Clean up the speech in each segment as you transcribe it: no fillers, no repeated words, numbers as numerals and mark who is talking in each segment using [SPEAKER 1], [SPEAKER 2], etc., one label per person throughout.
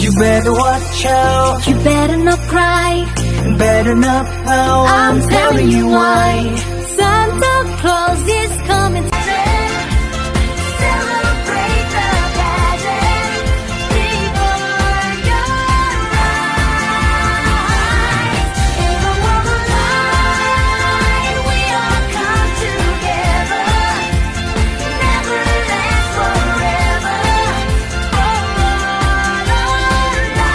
[SPEAKER 1] You better watch out.
[SPEAKER 2] You better not cry.
[SPEAKER 1] Better not pout.
[SPEAKER 2] I'm telling you why. Santa Claus is coming today. Celebrate the pageant before your eyes. In the world of light, we all come together. Never lasts forever. For all our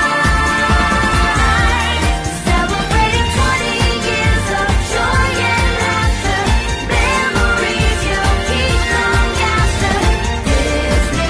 [SPEAKER 2] lives. Celebrating 20 years of joy and laughter. Memories you'll keep long after. Disney.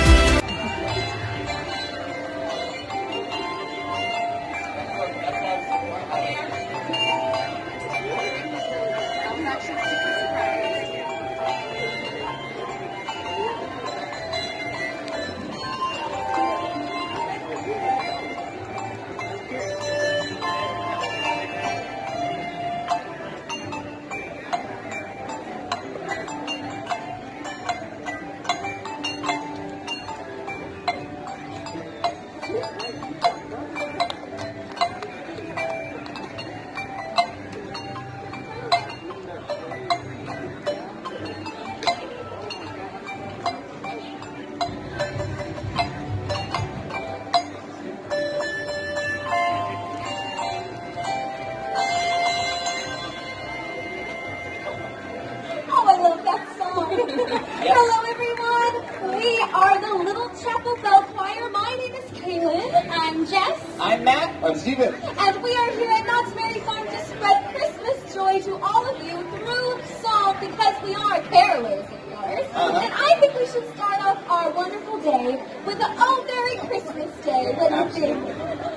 [SPEAKER 3] Oh, I love that song. Hello, everyone. We are the Little Chapel Bell Choir. My name is Kaylin. I'm Jess.
[SPEAKER 4] I'm Matt. I'm Steven.
[SPEAKER 3] And we are here at Knott's Merry Farm to spread Christmas joy to all of you through song because we are carolers, of course. And I think we should start off our wonderful day with a Oh, Merry Christmas Day. What do you think?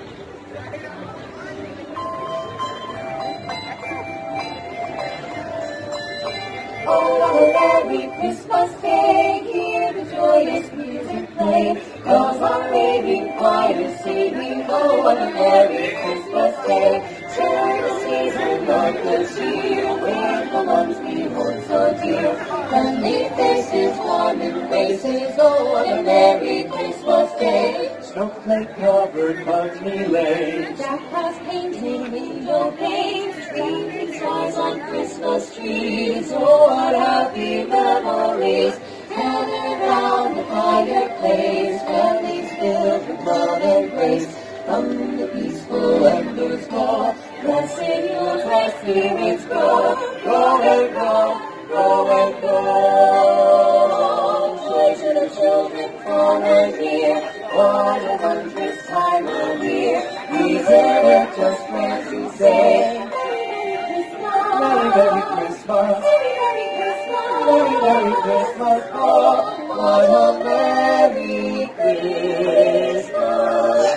[SPEAKER 3] Oh, what a merry Christmas day, hear the joyous music play. Bells are ringing, choirs singing, oh, what a merry Christmas day. Share the season of good cheer, with the ones we hold so dear. Friendly faces, warm embraces, oh, what a merry Christmas day.
[SPEAKER 1] Snowflake covered bugsy lanes.
[SPEAKER 3] Jackpots painting window panes, twinkling stars on Christmas trees. Oh, what happy memories gathered round the fireplace. Families filled with love and grace. From the peaceful embers glow, blessed youth where spirits grow. Grow and grow, grow and grow. Joy to the children far and near. What a wondrous time of year. These are just friends who say, Merry, Merry Christmas. Merry, Merry Christmas. Merry, Merry Christmas. Oh, what a Merry Christmas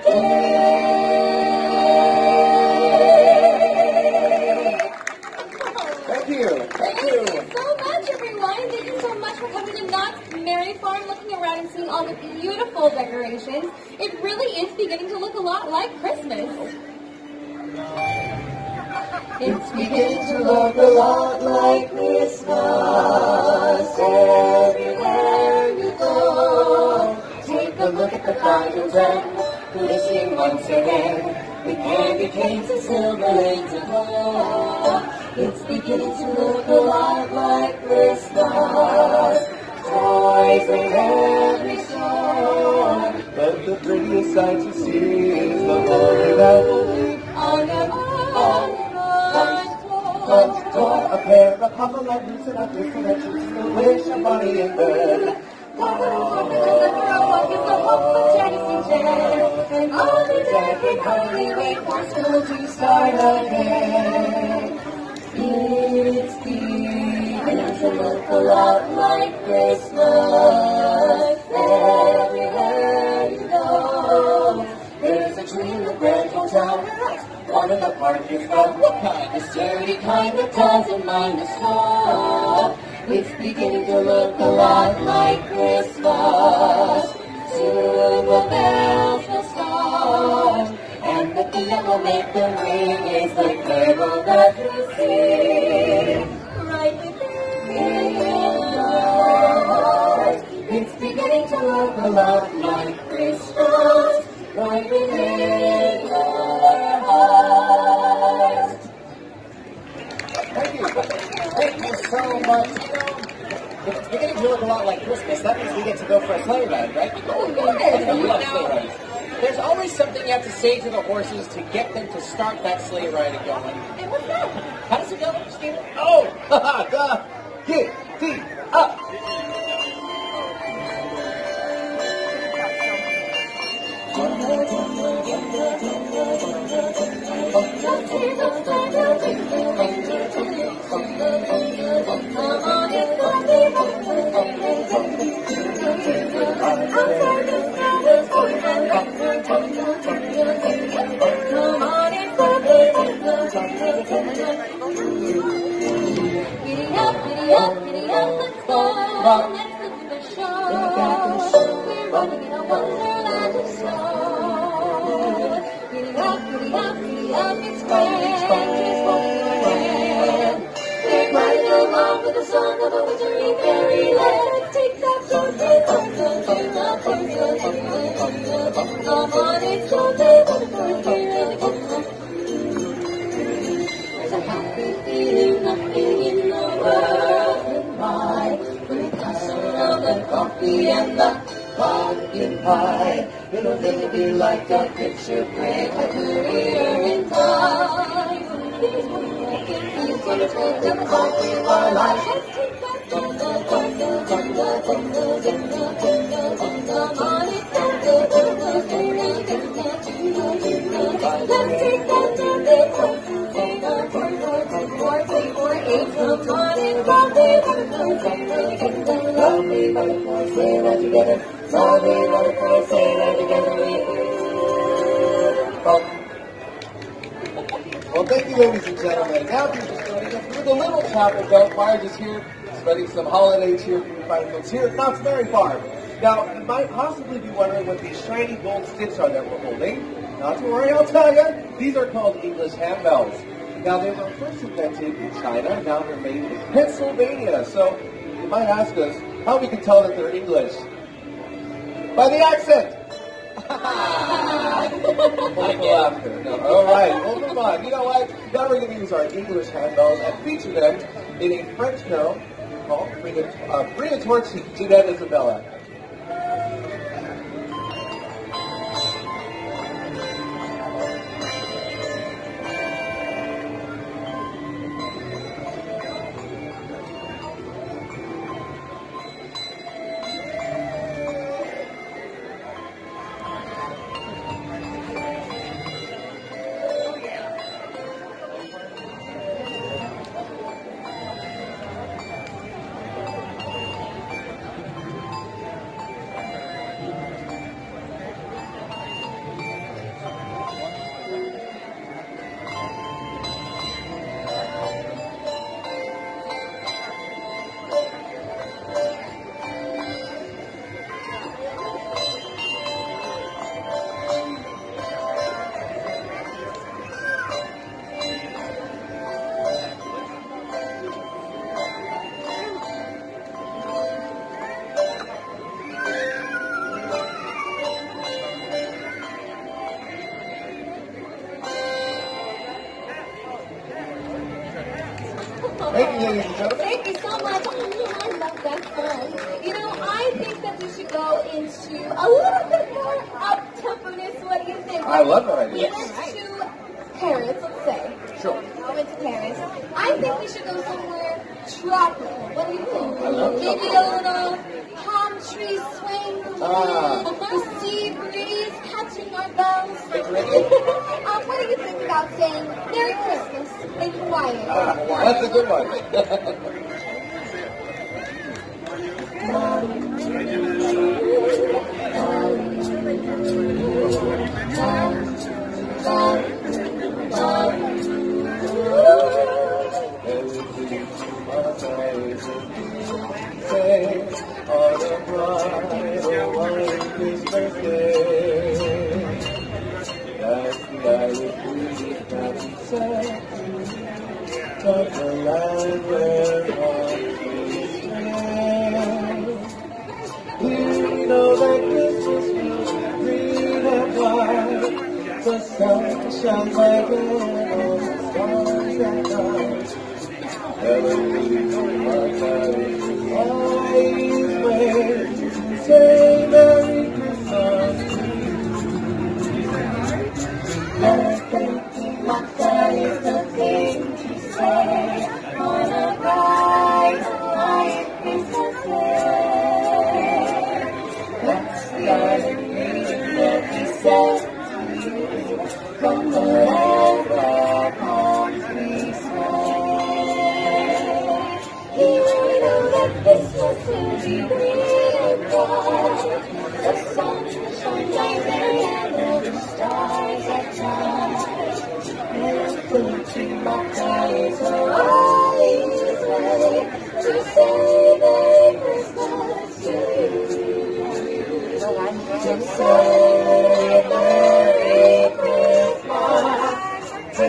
[SPEAKER 3] day.
[SPEAKER 4] Thank you.
[SPEAKER 3] Thank you so much, everyone. Thank you so much for coming to Knott's Merry Farm, looking around and seeing all the beautiful decorations. It really is beginning to look a lot like Christmas. It's beginning to look a lot like Christmas everywhere you go. Take a look at the fountains and glistening once again, with candy canes and silver lanes aglow. It's beginning to look a lot like Christmas. Toys in every store.
[SPEAKER 1] But the prettiest sight to see is the holy family.
[SPEAKER 3] On your
[SPEAKER 1] Front door, a pair of papa lanterns and a few connections to wish a bunny in bed.
[SPEAKER 3] And all the decade hardly wait for school to start again. It's beginning to look a lot like Christmas everywhere you go. There's a tree in the Grand Hotel. One in the park is from what kind? The sturdy kind that doesn't mind the snow. It's beginning to look a lot like Christmas. Soon the bells will start, and the thing that will make them ring is the carol that you sing. Right within your heart. It's beginning to look a lot like Christmas. right within your heart.
[SPEAKER 1] Thank you. Thank you so much. You're getting to look a lot like Christmas. That means we get to go for a sleigh ride, right?
[SPEAKER 3] Oh, good.
[SPEAKER 1] We love sleigh rides. There's always something you have to say to the horses to get them to start that sleigh ride going.
[SPEAKER 3] And what's that?
[SPEAKER 1] How does it go, Stephen? Oh, haha, get thee up.
[SPEAKER 3] Giddy up, let's go. Let's look at the show. We're running in a wonderland of snow. Giddy up, it's grand. Just holding your hand. We're gliding along with the song of a wintry fairyland. Let's take that road to come on, it's so beautiful here again. There's a happy feeling nothing in the world can buy. When we pass around the coffee and the pumpkin pie, it'll really be like a picture print, a career in time. These wonderful different of our lives. Let's take that to the jungle. Come on, it's time to go. Let's take that to the lovely butterflies, say that together. Lovely butterflies, say that together.
[SPEAKER 1] Well, thank you, ladies and gentlemen. Now, if you're just joining us, we're the Little Chapel Bell Choir, just here spreading some holiday cheer for you fine folks here at Knott's Berry Farm. Now, you might possibly be wondering what these shiny gold sticks are that we're holding. Not to worry, I'll tell you. These are called English handbells. Now, they were first invented in China. Now they're made in Pennsylvania. So, you might ask us how we can tell that they're English. By the accent. Laughter. No. All right, we'll move on. You know what? Now we're going to use our English handbells and feature them in a French carol called Bring a Torch to Jeanette Isabella. Thank you, ladies and gentlemen.
[SPEAKER 3] Thank you so much. I love that fun. You know, I think that we should go into a little bit more up-tempo-ness. What do you think?
[SPEAKER 1] I love that idea.
[SPEAKER 3] We went to Paris, let's say.
[SPEAKER 1] Sure.
[SPEAKER 3] I went to Paris. I think we should go somewhere tropical. What do you think?
[SPEAKER 1] I love
[SPEAKER 3] Maybe a little palm tree swaying in the wind, the sea breeze catching our bells. What do you think about saying Merry Christmas in Hawaiian?
[SPEAKER 1] That's a good one. Of the land where we know that Christmas will green and white. The sun shines like rain on the stars at night. Eloise, my darling, always wait to say Merry Christmas to you.
[SPEAKER 3] That is the thing to say on a bright light Christmas day. That's the island greeting that we send to you from the land where palms we sway. You know that Christmas will be green and bright. The sun shines like rain and all the stars at night. Putting my eyes are always ready to say Merry Christmas to you. To say Merry Christmas to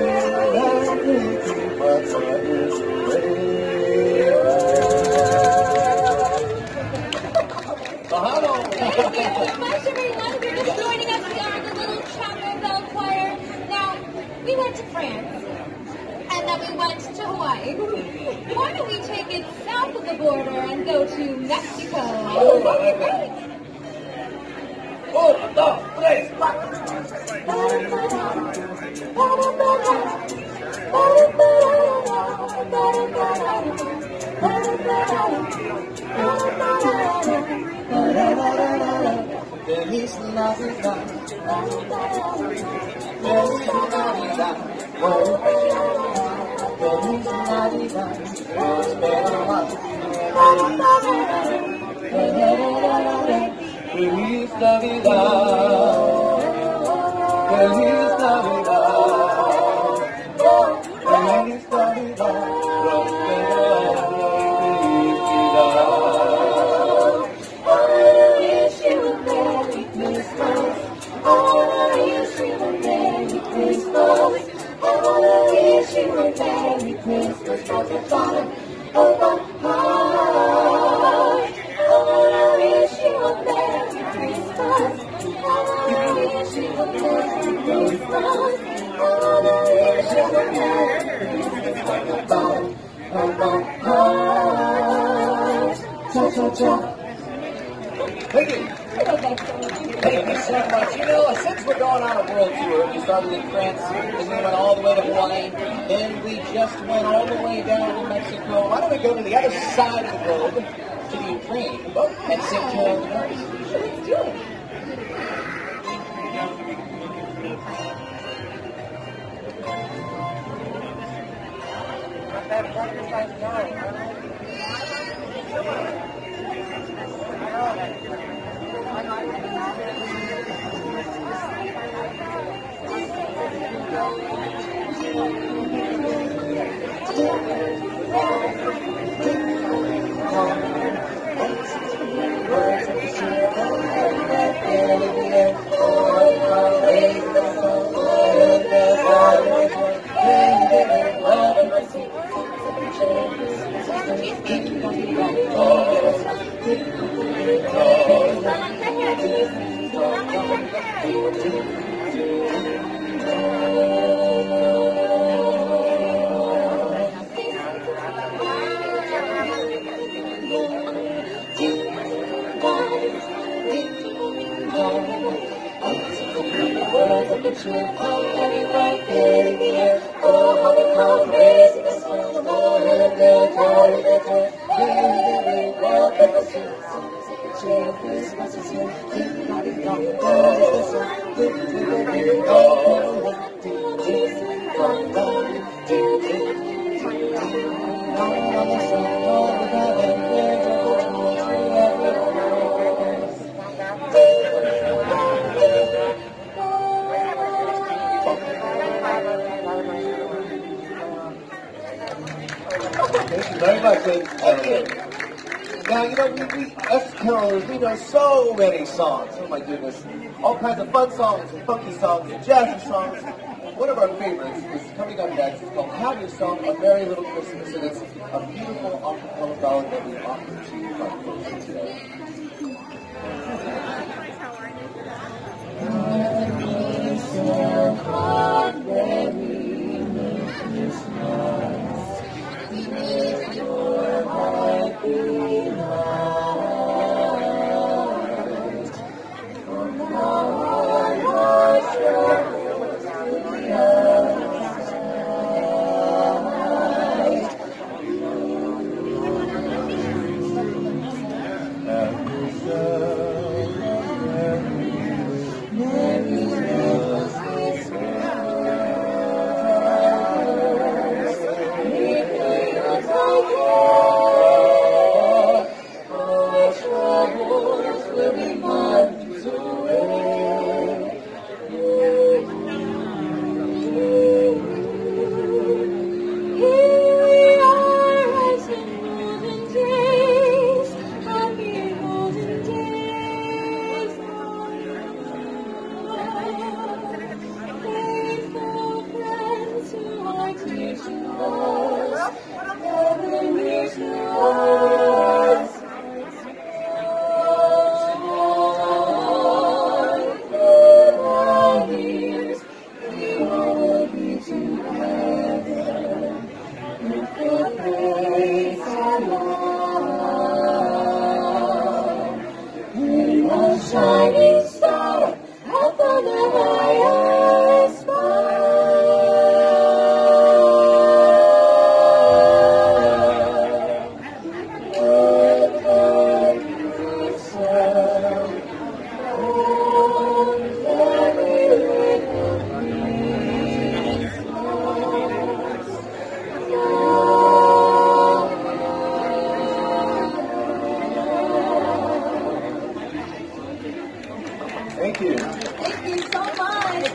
[SPEAKER 2] Thank you so much, everyone, for just joining us. We are the Little Chapel Bell Choir. Now, we went to France, and then we went to Hawaii. Why don't we take it south of the border and go to Mexico?
[SPEAKER 1] Uno, dos, tres, cuatro. Feliz Navidad. Feliz Navidad. Feliz Navidad. Prospero año. Feliz Navidad. Feliz Navidad. Feliz Navidad. Prospero año y felicidad.
[SPEAKER 3] I wish you a Merry Christmas. I wish you a Merry Christmas. I wish you a Merry Christmas from the bottom of my heart. I wish you a Merry Christmas. I wish you a Merry Christmas. I wish you a Merry Christmas from the bottom of my heart. Cha cha cha.
[SPEAKER 1] Thank you. Thank you so much. You know, since we're going on a world tour, we started in France, and we went all the way to Hawaii, then we just went all the way down to Mexico. Why don't we go to the other side of the globe, to the Ukraine, and sing Carol of the Bells?
[SPEAKER 3] Let's do it.
[SPEAKER 1] Thank you very much, ladies and gentlemen. Now, you know, we us carolers, we know so many songs. Oh my goodness. All kinds of fun songs, and funky songs, and jazzy songs. One of our favorites is coming up next. It's called Have Yourself a Merry Little Christmas, and it's a beautiful acapella ballad that we offer to you our folks today.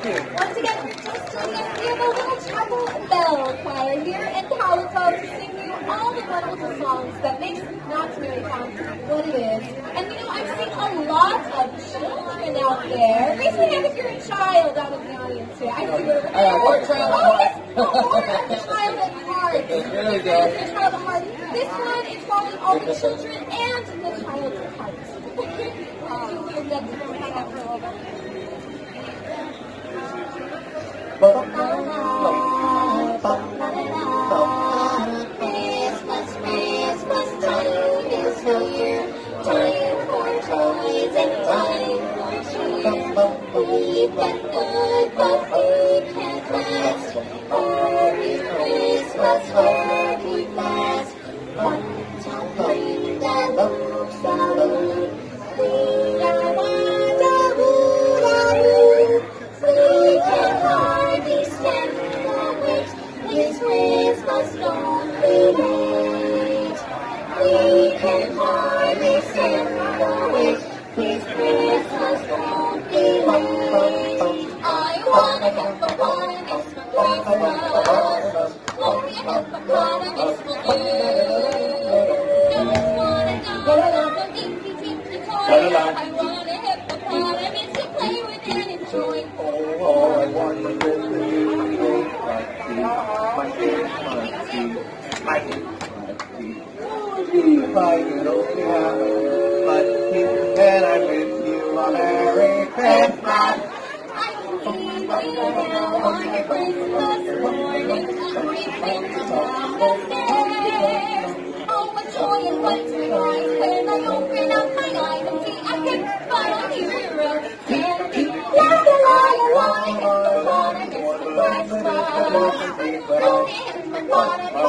[SPEAKER 1] you.
[SPEAKER 2] Once again, just joining us, we have a little chapel bell choir here in Halifax to sing you all the wonderful songs that makes Knott's Berry Farm what it is. And you know, I'm seeing a lot of children out there. Raise your hand if you're a child out of the audience here. I see you're
[SPEAKER 1] Or child at heart.
[SPEAKER 2] or a child at heart.
[SPEAKER 1] There we go.
[SPEAKER 2] Your child at heart. This one is calling all the children and the child at heart. You'll get to hang out for a little bit.
[SPEAKER 3] Christmas, Christmas time is here. Time for toys and time for cheer. We've got good, but food can't last. Merry Christmas, hurry fast. One time bring that moves the moon. We can hardly stand the wait. This Christmas don't be late. We can hardly stand the wait. This Christmas don't be late. I wanna get the holidays for Christmas. Only a hippopotamus will do. Don't wanna know the dinky dinky toy. I want a hippopotamus to play with and enjoy.
[SPEAKER 1] Oh, I want to go to my if I could only have but then I'm with you on Merry Christmas.
[SPEAKER 2] I can see you now on your Christmas morning, creeping down the stairs. Oh, what joy and what surprise when I open up my eyes and see a hippopotamus hero. Candy, la la la la, hippopotamus for Christmas. Only hippopotamus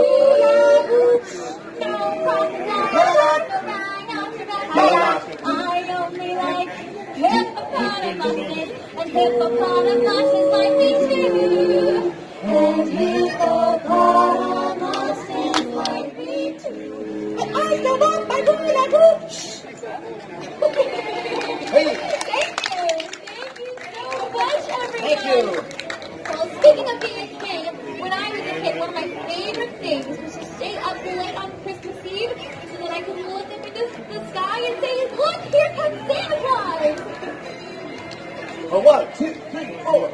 [SPEAKER 2] no crocodile, I only like hippopotamuses, and hippopotamuses like me too. And hippopotamuses like me too. And I know what my good.
[SPEAKER 1] Hey,
[SPEAKER 2] Thank you so much, everyone.
[SPEAKER 1] thank you.
[SPEAKER 2] Well, speaking of being a kid, when I was a kid, one of my favorite things was to stay up late on Christmas Eve so that I could look up into the sky and say, look, here comes Santa Claus!
[SPEAKER 1] Oh, 1, 2, 3, 4.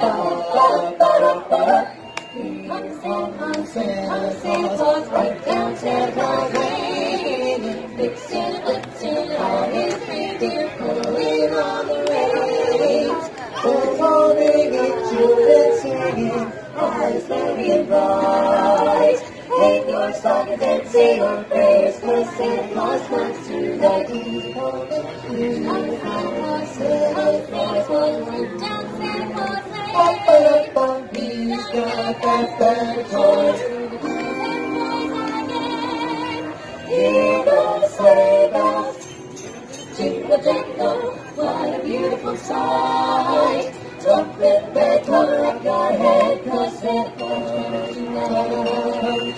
[SPEAKER 2] Here comes Santa Claus, right down Santa Claus Lane. Fixin' and blitzin' on his reindeer, pulling on the reins.
[SPEAKER 3] Bells all ringing, children singing, eyes merry and bright. Hang your stockings and say your prayers, 'cause Santa Claus comes to the depot.
[SPEAKER 2] Here comes Santa Claus, Santa Claus, right down Santa Claus Lane.
[SPEAKER 3] He's got that better toys. Here goes sleigh bells, jingle jangle, what a beautiful sight. Tuck that cover up your head, 'cause Santa Claus comes tonight.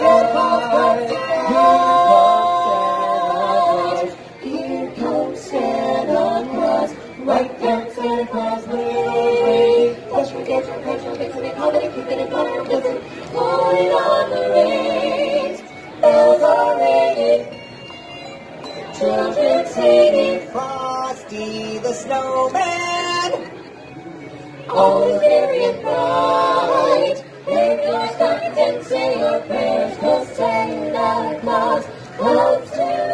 [SPEAKER 3] Here comes Santa Claus, right down Santa Claus Lane. Push your kids, your petrol, fixing it, comedy, kicking it, butter, blizzard, blowing on the reins. Bells are ringing, children singing, Frosty the Snowman. All is merry and bright. Hang your stockings and say your prayers, 'cause Santa Claus comes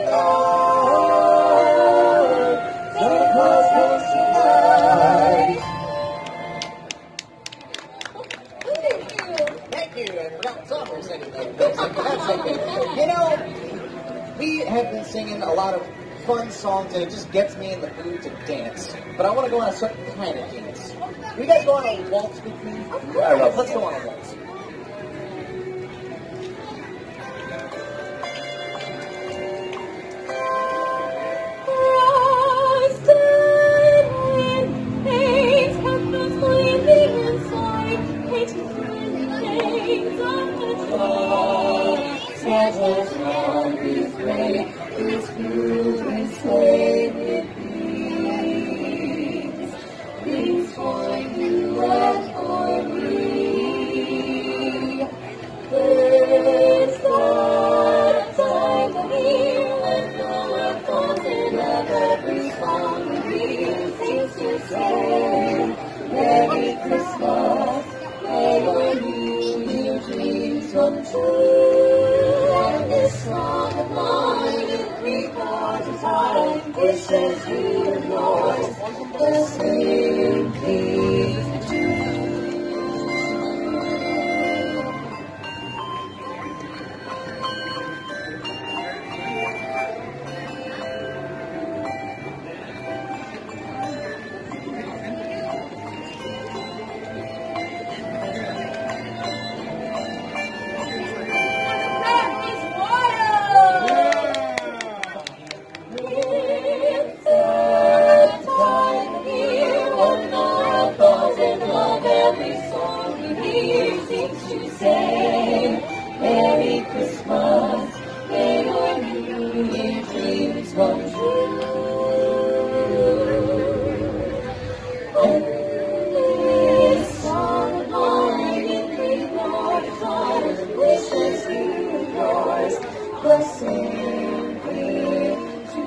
[SPEAKER 3] tonight. Santa Claus comes tonight.
[SPEAKER 1] Thank you. I forgot what song we were singing. You know, we have been singing a lot of fun songs, and it just gets me in the mood to dance. But I want to go on a certain kind of dance. Will you guys go on a waltz with me? All right, let's go on a waltz.
[SPEAKER 3] Santa's hand is great, his children say with peace. Things for falls in love, every song you hear seems to say, Merry Christmas, may your New Year dreams come true. And this song of mine in three chords, daughters, wishes you yours, blessing clear to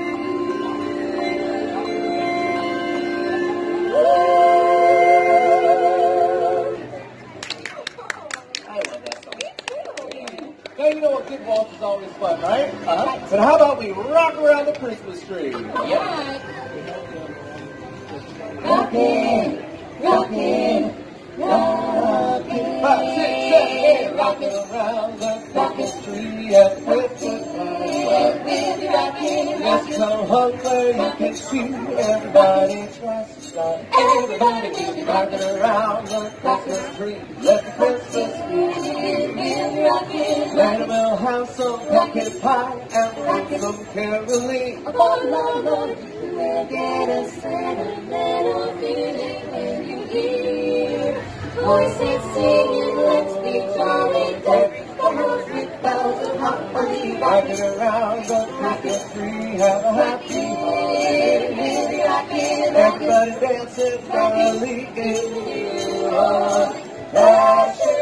[SPEAKER 1] I love that song. Now you know what good waltz is always fun, right? But how about we rock around the Christmas tree?
[SPEAKER 2] Yeah.
[SPEAKER 3] rockin', rockin', rockin'.
[SPEAKER 1] 5, 6, 7, 8, rocking around the Christmas tree at Christmas time. Yes, come home where you can see everybody tries to start. Everybody will be rocking around the Christmas tree. Let the Christmas tree. Santa will have some pumpkin pie and some caroling.
[SPEAKER 3] Upon the Lord, you will get a sentimental feeling when you hear voices singing, let's be jolly, deck the house with bells and holly.
[SPEAKER 1] Rocking around the Christmas tree, have a happy holiday. Everybody dancing merrily in the new year. That's it.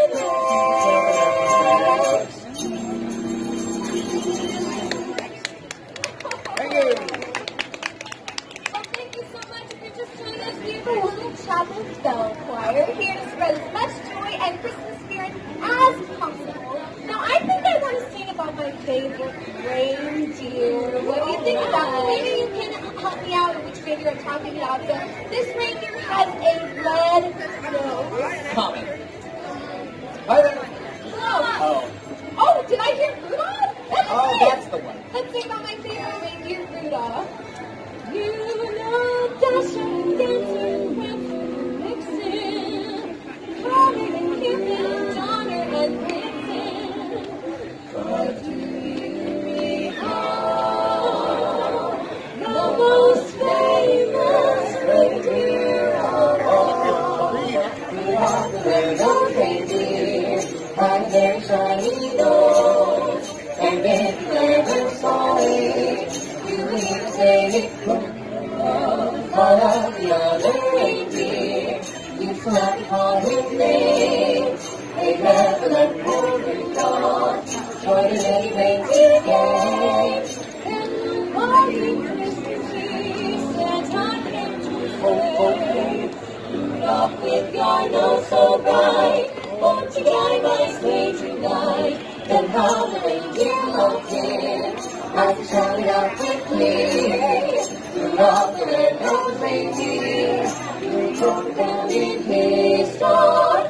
[SPEAKER 1] Thank you.
[SPEAKER 2] Well, thank you so much. If you're just joining us, we are the Little Chapel Bell Choir, here to spread as much joy and Christmas spirit as possible. Now, I think I want to sing about my favorite reindeer. What do you think about it? Maybe you can help me out on which reindeer I'm talking about. So, this reindeer has a red nose.
[SPEAKER 1] Comet. Hi there.
[SPEAKER 2] Oh. Oh, did I hear Rudolph? That's
[SPEAKER 1] Oh,
[SPEAKER 2] it.
[SPEAKER 1] that's the one.
[SPEAKER 2] Let's sing about my favorite reindeer, Rudolph. You know, Dasher, Dancer, Prancer, Vixen, Comet and Cupid, Donner and Blitzen. But do you recall the most famous reindeer of all?
[SPEAKER 3] Rudolph the red-nosed reindeer had their shiny nose, and then clever solid. You hear say it come all of the other reindeer. You slap call his name. They never let poor Rudolph join the many reindeer gang.
[SPEAKER 2] And one Christmas Eve, Santa came to say,
[SPEAKER 3] Rudolph with your nose so bright, won't you guide my sleigh tonight? Then how the reindeer loved him, as he shouted out quickly, Rudolph the red-nosed reindeer, you drove down in his star.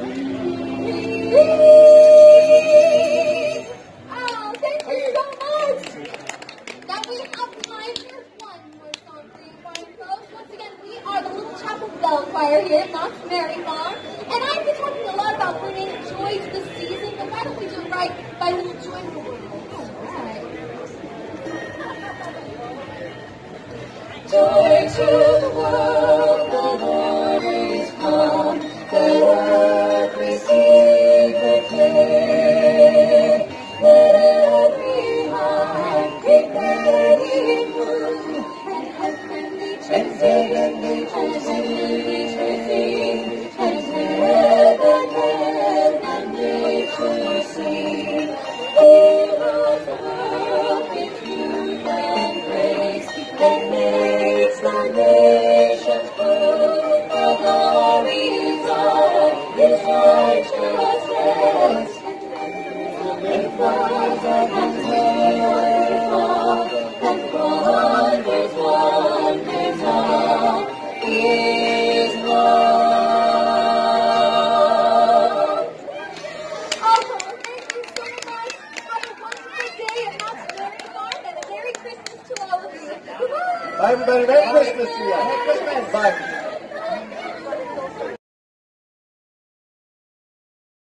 [SPEAKER 2] oh, thank you so much. Now we have time for one more song for you, fine folks. Once again, we are the Little Chapel Bell Choir here at Knott's Merry Farm. And I've been talking a lot about bringing joy to the season, but why don't we do it right by a little joy in the world? All right.
[SPEAKER 3] Joy to the world, the Lord is come, let earth receive her King. Let every heart prepare in room, and heavenly churches sing, and heaven and nature sing. Fill us world with youth and grace, and makes the nations prove the glories of His righteousness. And flowers of His wonderful, and wonders of His love.
[SPEAKER 2] Oh, thank you so much. Have a wonderful day at Knott's Merry Farm, and a Merry Christmas to all of you. Goodbye.
[SPEAKER 1] Bye, everybody. Merry Christmas to you. Merry Christmas. Bye.